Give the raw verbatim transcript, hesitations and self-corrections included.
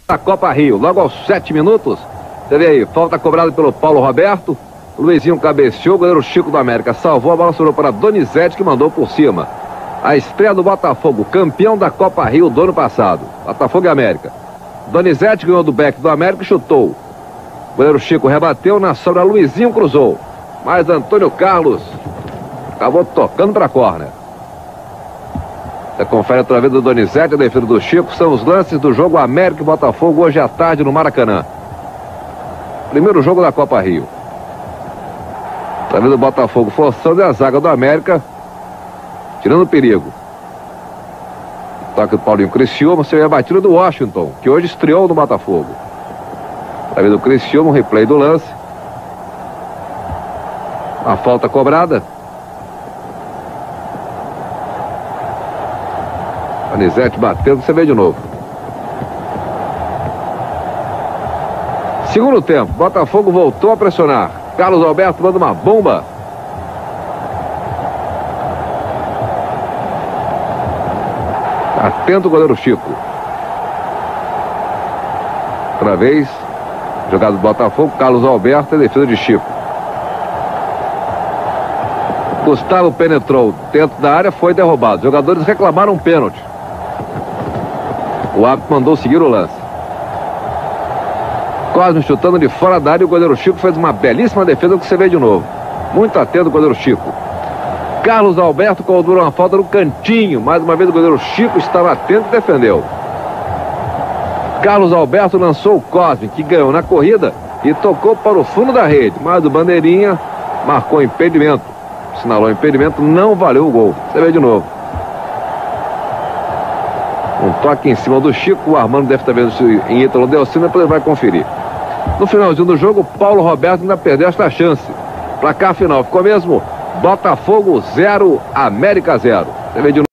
da Copa Rio, logo aos sete minutos. Você vê aí, falta cobrada pelo Paulo Roberto. O Luizinho cabeceou, o goleiro Chico do América salvou, a bola sobrou para Donizete, que mandou por cima. A estreia do Botafogo, campeão da Copa Rio do ano passado. Botafogo e América. Donizete ganhou do Beck do América e chutou. O goleiro Chico rebateu, na sobra Luizinho cruzou. Mas Antônio Carlos acabou tocando para a córner. Você confere outra vez do Donizete, a defesa do Chico. São os lances do jogo América e Botafogo hoje à tarde no Maracanã. Primeiro jogo da Copa Rio. Tá vendo o Botafogo forçando a zaga do América, tirando o perigo. Toque do Paulinho Criciúma, você vê a batida do Washington, que hoje estreou no Botafogo. Tá vendo o Criciúma, um replay do lance. A falta cobrada. Donizete batendo, você vê de novo. Segundo tempo, Botafogo voltou a pressionar. Carlos Alberto manda uma bomba. Atento o goleiro Chico. Outra vez, jogada do Botafogo, Carlos Alberto e defesa de Chico. Gustavo penetrou dentro da área, foi derrubado. Os jogadores reclamaram um pênalti. O árbitro mandou seguir o lance. Cosme chutando de fora da área, e o goleiro Chico fez uma belíssima defesa, que você vê de novo. Muito atento o goleiro Chico. Carlos Alberto cobrou uma falta no cantinho. Mais uma vez o goleiro Chico estava atento e defendeu. Carlos Alberto lançou o Cosme, que ganhou na corrida e tocou para o fundo da rede. Mas o bandeirinha marcou impedimento. Sinalou impedimento, não valeu o gol. Você vê de novo. Um toque em cima do Chico. O Armando deve estar vendo isso em Ítalo Delcino, depois ele vai conferir. No finalzinho do jogo, Paulo Roberto ainda perdeu esta chance. Placar final ficou mesmo: Botafogo zero, América zero. Você vê de novo.